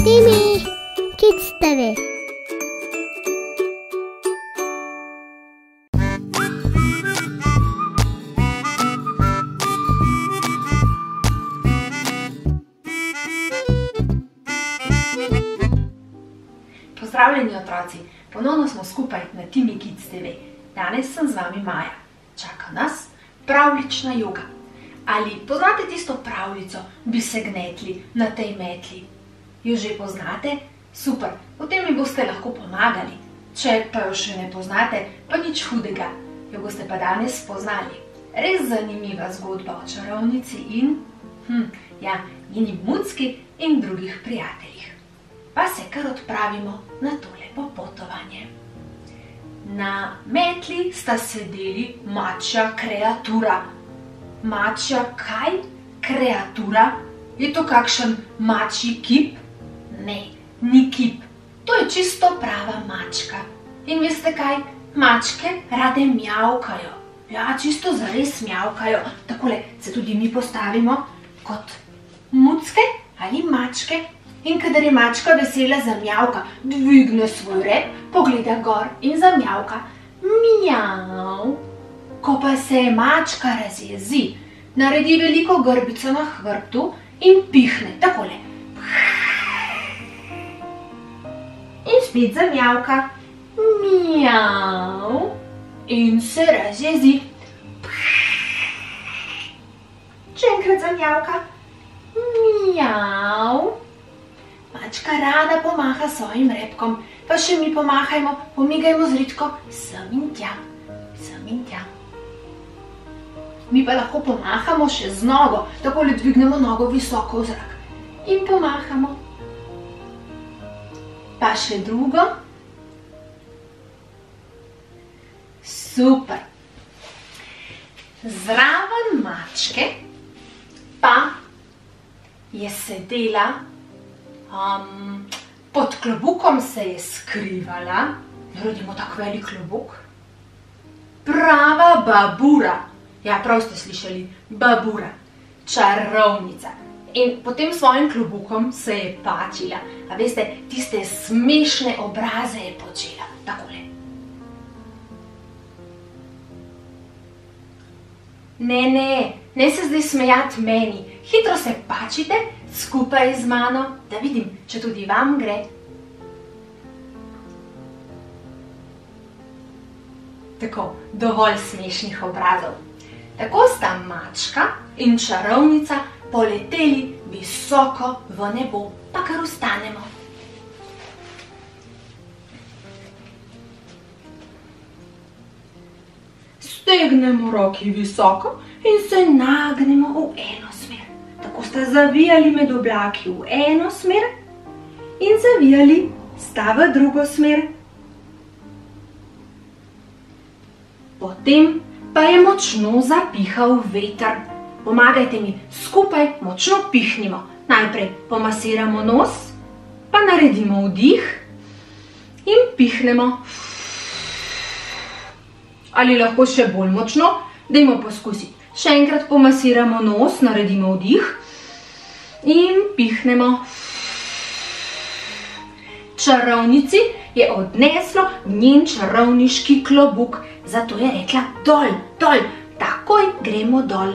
Timmy Kids TV. Pozdravljeni otroci, ponovno smo skupaj na Timmy Kids TV. Danes sem z vami Maja. Čaka nas pravljična joga. Ali poznate tisto pravljico, bi se gnetli na tej metli? Jo že poznate? Super, potem mi boste lahko pomagali. Če pa jo še ne poznate, pa nič hudega. Jo boste pa danes poznali. Res zanimiva zgodba o čarovnici in njeni mucki in drugih prijateljih. Pa se kar odpravimo na tole popotovanje. Na metli sta sedeli mačja kreatura. Mačja kaj? Kreatura? Je to kakšen mačji kip? Ne, ni kip. To je čisto prava mačka. In veste kaj? Mačke rade mjavkajo. Ja, čisto zares mjavkajo. Takole se tudi mi postavimo kot mucke ali mačke. In kadar je mačka vesela, zamjavka, dvigne svoj rep, pogleda gor in zamjavka. Mjav. Ko pa se mačka razjezi, naredi veliko grbico na hrbtu in pihne takole. In spet zamjavka. Mjav. In se razjezi. Še enkrat zamjavka. Mjav. Mačka rada pomaha svojim repkom, pa še mi pomahajmo, pomigajmo z ritko sem in tja, sem in tja. Mi pa lahko pomahamo še z nogo, takole dvignemo nogo visoko v zrak in pomahamo. Pa še drugo. Super. Zraven mačke pa je sedela, pod klobukom se je skrivala, naredimo tak velik klobuk, prava babura. Ja, prav ste slišali, babura, čarovnica. In pod tem svojim klobukom se je pačila. A veste, tiste smešne obraze je počela, takole. Ne se zdaj smejati meni, hitro se pačite skupaj z mano, da vidim, če tudi vam gre. Tako, dovolj smešnih obrazov. Tako sta mačka in čarovnica poleteli visoko v nebo, pa kar ustanemo. Stegnemo roki visoko in se nagnemo v eno smer. Tako sta zavijali med oblaki v eno smer in zavijali sta v drugo smer. Potem pa je močno zapihal veter. Pomagajte mi, skupaj močno pihnimo. Najprej pomasiramo nos, pa naredimo vdih in pihnemo. Ali lahko še bolj močno? Dajmo poskusiti. Še enkrat pomasiramo nos, naredimo vdih in pihnemo. Čarovnici je odneslo njen čarovniški klobuk, zato je rekla dol, dol, takoj gremo dol.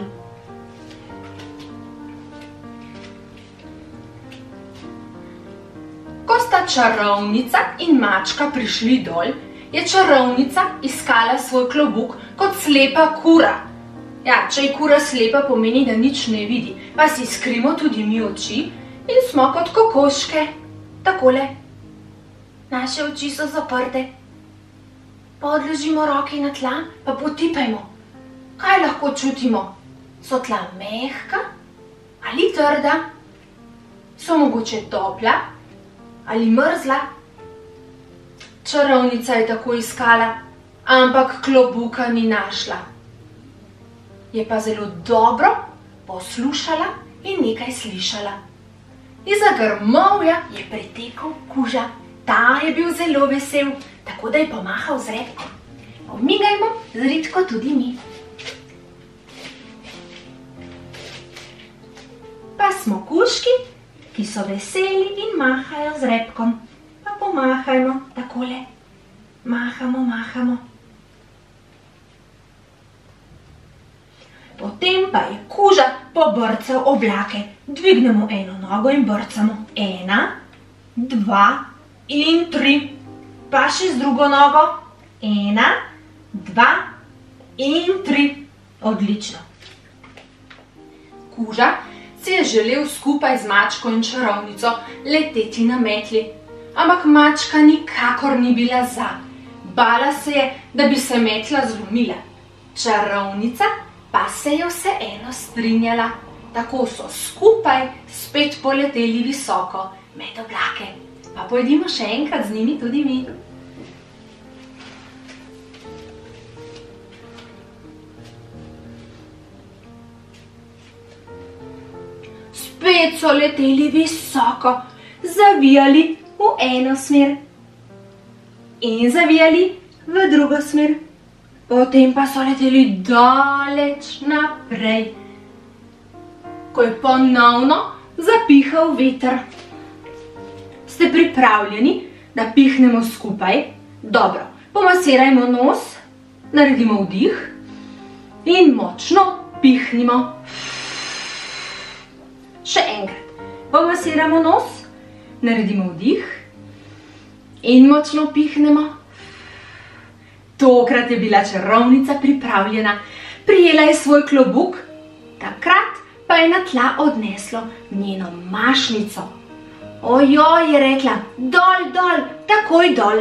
Ko sta čarovnica in mačka prišli dol, je čarovnica iskala svoj klobuk kot slepa kura. Ja, če je kura slepa, pomeni, da nič ne vidi. Pa si skrimo tudi mi oči in smo kot kokoške. Takole. Naše oči so zaprte. Pa odložimo roke na tla, pa potipajmo. Kaj lahko čutimo? So tla mehka ali trda? So mogoče topla ali mrzla? Čarovnica je tako iskala, ampak klobuka ni našla. Je pa zelo dobro poslušala in nekaj slišala. Izza grmovja je pritekel kuža. Ta je bil zelo vesel, tako da je pomahal z repkom. Pomigajmo z ritko tudi mi. Pa smo kužki ki so veseli in mahajo z repkom. Pa pomahajmo takole. Mahamo, mahamo. Potem pa je kuža pobrcal oblake. Dvignemo eno nogo in brcamo. 1, 2 in 3. Pa še z drugo nogo. 1, 2 in 3. Odlično. Kuža si je želel skupaj z mačko in čarovnico leteti na metli, ampak mačka nikakor ni bila za. Bala se je, da bi se metla zlomila. Čarovnica pa se je vseeno strinjala. Tako so skupaj spet poleteli visoko med oblake. Pa pojdimo še enkrat z njimi tudi mi. Spet so leteli visoko, zavijali v eno smer in zavijali v drugo smer. Potem pa so leteli daleč naprej, ko je ponovno zapihal veter. Ste pripravljeni, da pihnemo skupaj? Dobro, pomasirajmo nos, naredimo vdih in močno pihnimo. Še enkrat, pomasiramo nos, naredimo vdih in močno pihnemo. Tokrat je bila čarovnica pripravljena. Prijela je svoj klobuk, takrat pa je na tla odneslo njeno mašnico. Ojoj, je rekla, dol, dol, takoj dol.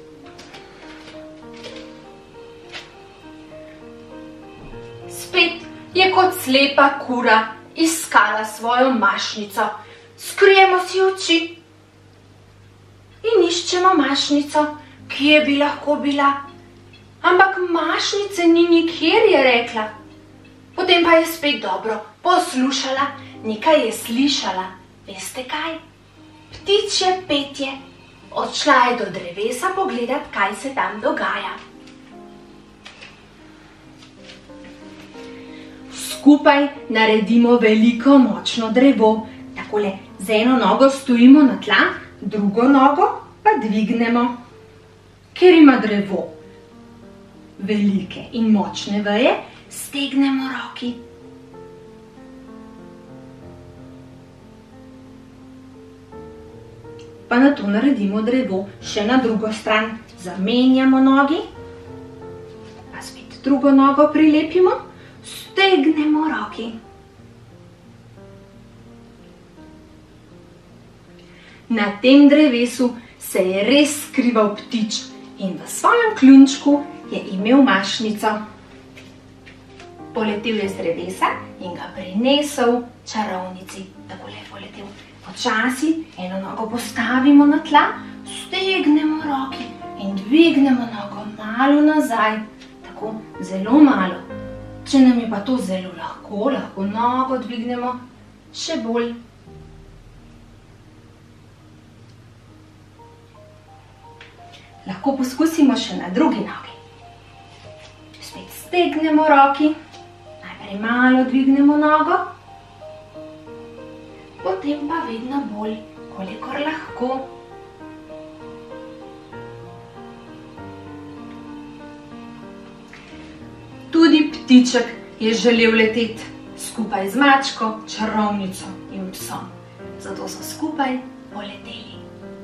Spet je kot slepa kura iskala svojo mašnico. Skrijemo si oči in iščemo mašnico, kje bi lahko bila. Ampak mašnice ni nikjer, je rekla. Potem pa je spet dobro poslušala, nekaj je slišala. Veste kaj? Ptičje petje. Odšla je do drevesa pogledat, kaj se tam dogaja. Skupaj naredimo veliko močno drevo. Takole z eno nogo stojimo na tla, drugo nogo pa dvignemo. Ker ima drevo velike in močne veje, stegnemo roki. Pa nato naredimo drevo še na drugo stran. Zamenjamo nogi, pa spet drugo nogo prilepimo. Stegnemo roki. Na tem drevesu se je res skrival ptič in v svojem kljunčku je imel mašnico. Poletel je z drevesa in ga prinesel čarovnici. Takole je poletel. Počasi eno nogo postavimo na tla, stegnemo roki in dvignemo nogo malo nazaj. Tako zelo malo. Če nam je pa to zelo lahko, lahko nogo dvignemo še bolj. Lahko poskusimo še na drugi nogi. Spet stegnemo roki, najprej malo dvignemo nogo, potem pa vedno bolj, kolikor lahko. Tudi ptiček je želel leteti skupaj z mačko, čarovnico in psom. Zato so skupaj poleteli.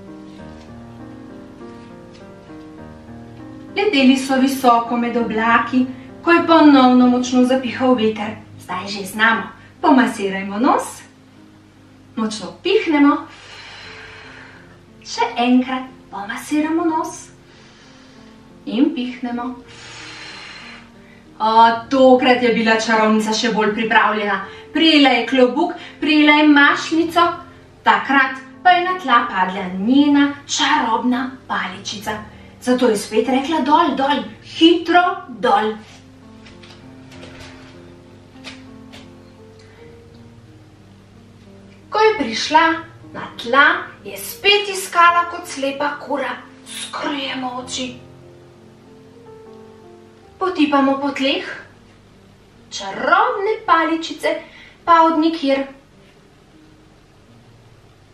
Leteli so visoko med oblaki, ko je ponovno močno zapihal veter. Zdaj že znamo. Pomasirajmo nos, močno pihnemo, še enkrat pomasiramo nos in pihnemo. Tokrat je bila čarovnica še bolj pripravljena. Prijela je klobuk, prijela je mašnico, takrat pa je na tla padla njena čarobna paličica. Zato je spet rekla dol, dol, hitro dol. Ko je prišla na tla, je spet iskala kot slepa kura. Skrijemo oči. Potipamo po tleh, čarobne paličice pa od nikjer.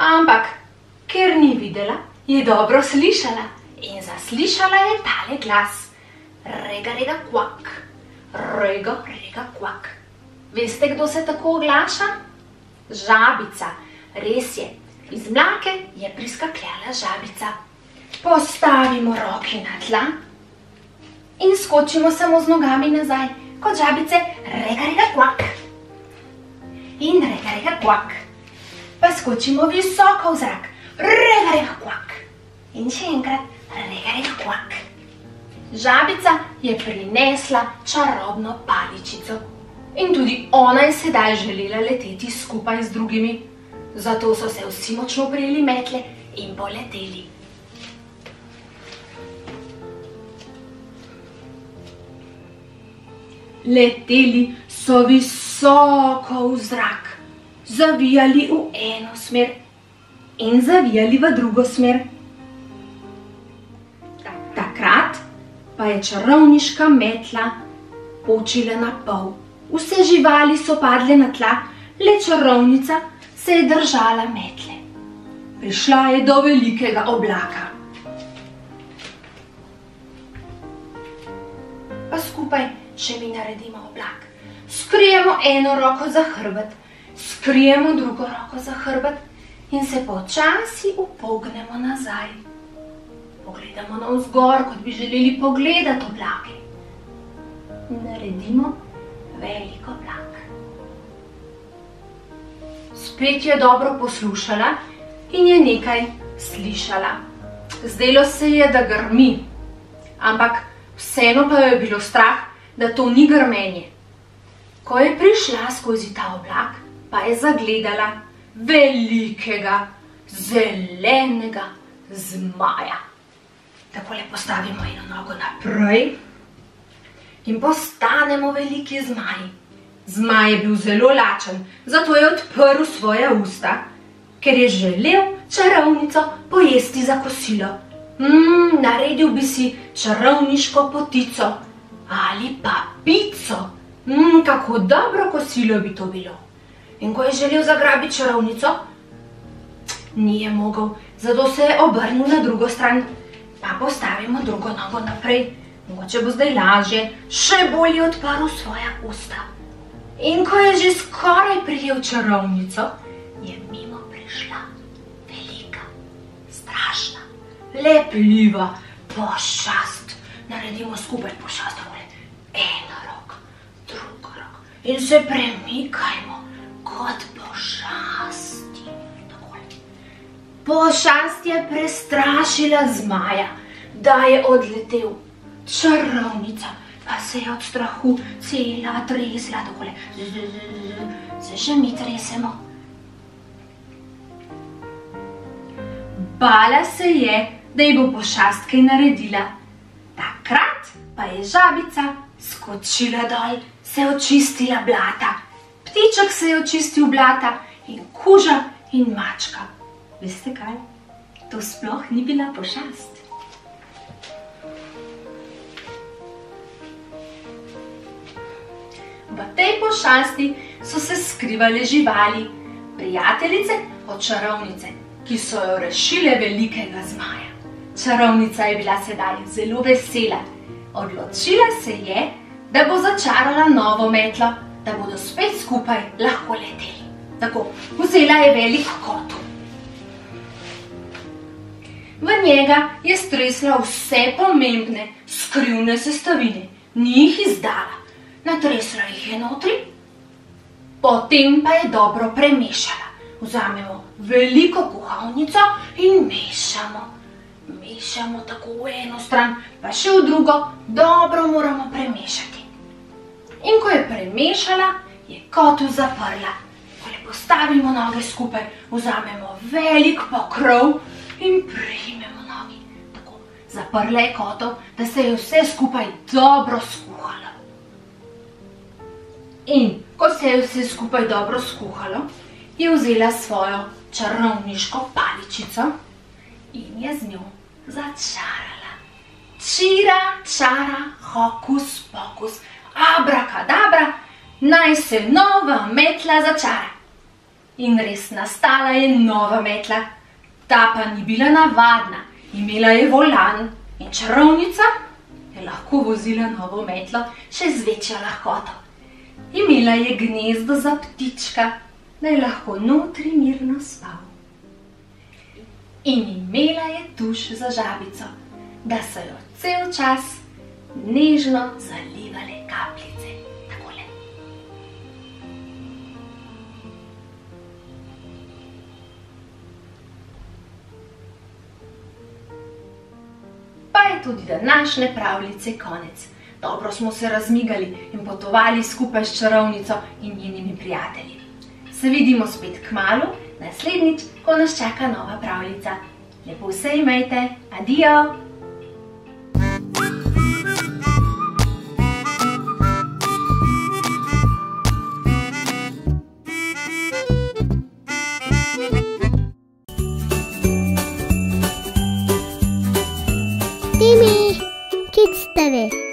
Ampak, ker ni videla, je dobro slišala in zaslišala je tale glas. Rega, rega, kvak, rega, rega, kvak. Veste, kdo se tako oglaša? Žabica, res je. Iz mlake je priskakljala žabica. Postavimo roki na tla in skočimo samo z nogami nazaj, kot žabice, rega, rega, kvak. In rega, rega, kvak. Pa skočimo visoko v zrak, rega, rega, kvak. In še enkrat, rega, rega, kvak. Žabica je prinesla čarobno paličico in tudi ona je sedaj želela leteti skupaj z drugimi. Zato so se vsi močno prijeli metle in poleteli. Leteli so visoko v zrak, zavijali v eno smer in zavijali v drugo smer. Takrat pa je čarovniška metla počila na pol. Vse živali so padle na tla, le čarovnica se je držala metle. Prišla je do velikega oblaka. Pa skupaj še mi naredimo oblak. Skrijemo eno roko za hrbet, skrijemo drugo roko za hrbet in se počasi upognemo nazaj. Pogledamo navzgor, kot bi želeli pogledati oblake. Naredimo velik oblak. Spet je dobro poslušala in je nekaj slišala. Zdelo se je, da grmi, ampak vseeno pa jo je bilo strah, da to ni grmenje. Ko je prišla skozi ta oblak, pa je zagledala velikega, zelenega zmaja. Takole postavimo eno nogo naprej in postanemo veliki zmaji. Zmaj je bil zelo lačen, zato je odprl svoja usta, ker je želel čarovnico pojesti za kosilo. Naredil bi si čarovniško potico ali pa pico. Kako dobro kosilo bi to bilo. In ko je želel zagrabiti čarovnico, ni je mogel, zato se je obrnil na drugo stran. Pa postavimo drugo nogo naprej, mogoče bo zdaj lažje, še bolj je odprl svoja usta. In ko je že skoraj prijel čarovnico, je mimo prišla velika, strašna, lepljiva pošast. Naredimo skupaj pošast, ena roka, druga roka in se premikajmo kot pošasti. Pošast je prestrašila zmaja, da je odletel. Čarovnica pa se je od strahu cela tresla, takole, se še mi tresemo. Bala se je, da ji bo pošast kaj naredila. Takrat pa je žabica skočila dol, se očistila blata. Ptiček se je očistil blata in kuža in mačka. Veste kaj? To sploh ni bila pošast. V tej pošasti so se skrivale živali, prijateljice od čarovnice, ki so jo rešile velikega zmaja. Čarovnica je bila sedaj zelo vesela. Odločila se je, da bo začarala novo metlo, da bodo spet skupaj lahko leteli. Tako, vzela je velik kotel. V njega je stresla vse pomembne skrivne sestavine, ni jih izdala. Natresla jih je notri, potem pa je dobro premešala. Vzamemo veliko kuhalnico in mešamo. Mešamo tako v eno stran, pa še v drugo, dobro moramo premešati. In ko je premešala, je kotel zaprla. Ko le postavimo noge skupaj, vzamemo velik pokrov in primemo nogi. Tako, zaprla je kotel, da se je vse skupaj dobro skuhalo. In ko se je vse skupaj dobro skuhalo, je vzela svojo čarovniško paličico in je z njo začarala. Čira, čara, hokus, pokus, abrakadabra, naj se nova metla začara. In res nastala je nova metla. Ta pa ni bila navadna, imela je volan in čarovnica je lahko vozila novo metlo še z večjo lahkoto. Imela je gnezdo za ptička, da je lahko notri mirno spal. In imela je tuš za žabico, da so jo cel čas nežno zalivale kapljice. Takole. Pa je tudi današnje pravljice konec. Dobro smo se razmigali in potovali skupaj s čarovnico in njenimi prijatelji. Se vidimo spet kmalu, naslednjič, ko nas čaka nova pravljica. Lepo se imejte, adijo! Timmy Kids TV.